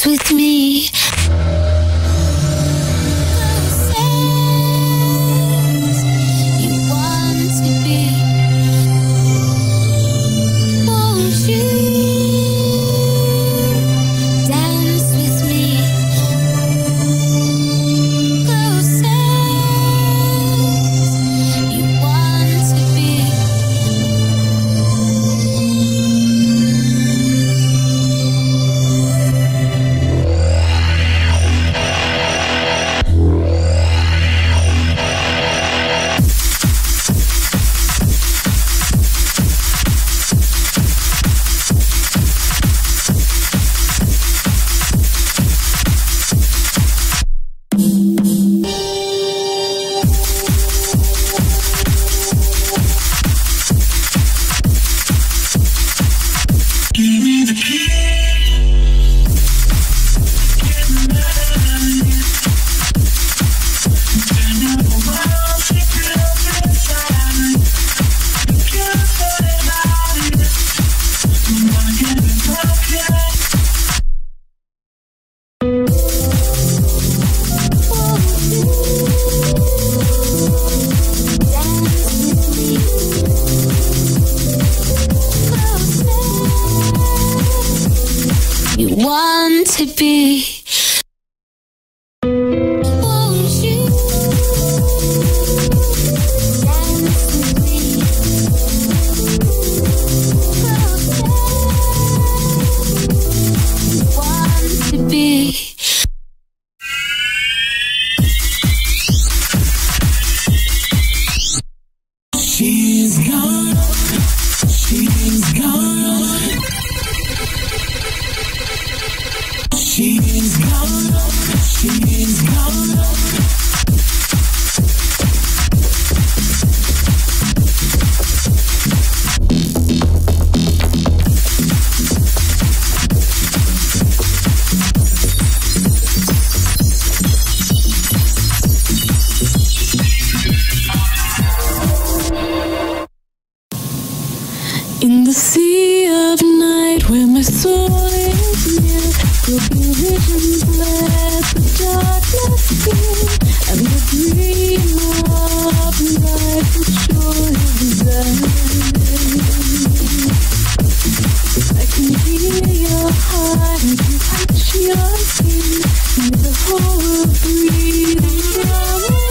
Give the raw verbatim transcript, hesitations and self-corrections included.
dance with me. Want to be. Won't you dance with me? Want to be. She's gone. She's gone. She's gone, she's gone. In the sea of night where my soul is near, broken visions let the darkness in, and the dream of life which surely resides. I can hear your heart, I can touch your skin, and the whole world breathing from